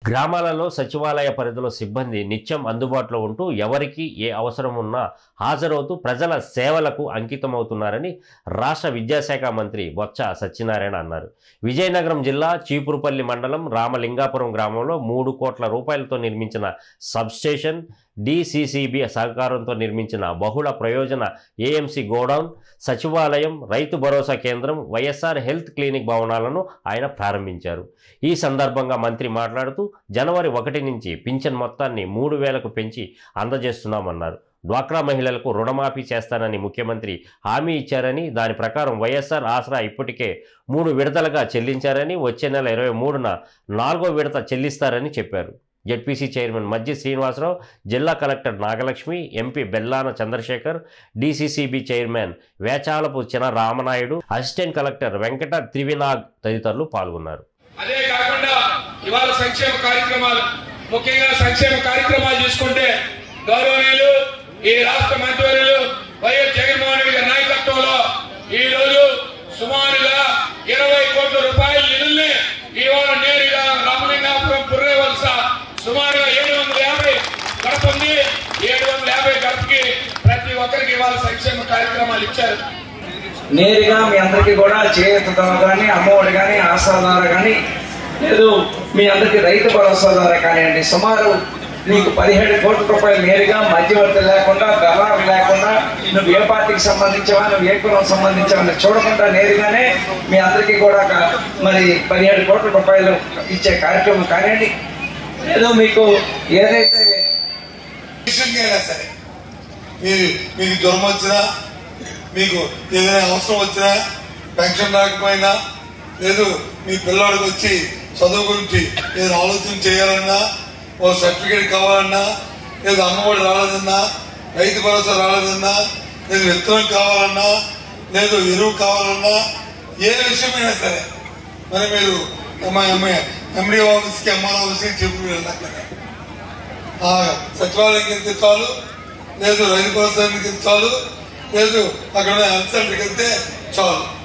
గ్రామాలలో సచివాలయ పరిధిలో సిబ్బంది నిత్యం అందుబాటులో ఉంటూ ఎవరికి ఏ అవసరం ఉన్నా హాజరవుతూ ప్రజల సేవలకు అంకితమవుతున్నారని రాష్ట్ర విద్యాశాఖ మంత్రి బొత్స సత్యనారాయణ అన్నారు. విజయనగరం జిల్లా చీపురుపల్లి మండలం రామలింగాపురం గ్రామంలో 3 కోట్ల రూపాయలతో నిర్మించిన సబ్స్టేషన్, డిసిసిబి సహకారంతో నిర్మించిన బహుళ ప్రయోజన ఏఎంసీ గోడౌన్, సచివాలయం, రైతు భరోసా కేంద్రం, వైఎస్ఆర్ హెల్త్ క్లినిక్ భవనాలను ఆయన ప్రారంభించారు. ఈ సందర్భంగా మంత్రి మాట్లాడుతూ జనవరి 1 నుంచి పింఛన్ మొత్తాన్ని 3,000కు పెంచి అందజేస్తున్నామన్నారు. డ్వాక్రా మహిళలకు రుణమాఫీ చేస్తానని ముఖ్యమంత్రి హామీ ఇచ్చారని, దాని ప్రకారం వైఎస్ఆర్ ఆసరా ఇప్పటికే 3 విడతలుగా చెల్లించారని, వచ్చే నెల 23న 4వ విడత చెల్లిస్తారని చెప్పారు. జెడ్పీసీ చైర్మన్ మజ్జి శ్రీనివాసరావు, జిల్లా collector Nagalakshmi, MP Bellana Chandrasekhar, DCCB chairman Vechalapu China Ramanaidu, assistant collector Venkata Trivinag తదితరులు పాల్గొన్నారు. అదే కాకుండా ఇవాళ సంక్షేమ కార్యక్రమాలు, ముఖ్యంగా సంక్షేమ కార్యక్రమాలు చూసుకుంటే గౌరవనీయులు ఈ రాష్ట్ర మంత్రివర్యులు వైఎస్ జగన్మోహన్ రెడ్డి గారి నాయకత్వంలో ఈ రోజు సుమారుగా 20 కోట్ల రూపాయల నిధుల్ని ఇవాళ నేరుగా రామలింగాపురం పుర్రే వలస సుమారుగా 750 గడప ఉంది. 750 గడపకి ప్రతి ఒక్కరికి ఇవాళ సంక్షేమ కార్యక్రమాలు ఇచ్చారు. నేరుగా మీ అందరికీ కూడా చేయూత కానీ, అమ్మఒడి కానీ, ఆసరా కానీ, లేదు మీ అందరికీ రైతు భరోసా ద్వారా కానివ్వండి, సుమారు నీకు 17 కోట్ల రూపాయలు నేరుగా మధ్యవర్తి లేకుండా, దళారు లేకుండా, నువ్వు ఏ పార్టీకి సంబంధించావా, నువ్వు ఏ కులం సంబంధించావని చూడకుండా నేరుగానే మీ అందరికీ కూడా మరి 17 కోట్ల రూపాయలు ఇచ్చే కార్యక్రమం కానివ్వండి, లేదు మీకు ఏదైతే సరే మీకు జ్వరం వచ్చినా, మీకు ఏదైనా అవసరం వచ్చినా, పెన్షన్ రాకపోయినా, లేదు మీ పిల్లవాడికి వచ్చి చదువు గురించి ఏదైనా ఆలోచన చేయాలన్నా, ఓ సర్టిఫికేట్ కావాలన్నా, లేదు అమ్మఒడి రాలేదన్నా, రైతు భరోసా రాలేదన్నా, లేదు విత్తనం కావాలన్నా, లేదు ఎరువు కావాలన్నా, ఏ విషయమైనా సరే మరి మీరు ఎండి ఆఫీస్కి, ఎంఆర్ ఆఫీస్కి చెప్పి వెళ్ళాలి. సచివాలయం కింద చాలు, లేదు రైతు భరోసా కింద చాలు, లేదు అక్కడ హెల్త్ సెంటర్కి వెళ్తే చాలు.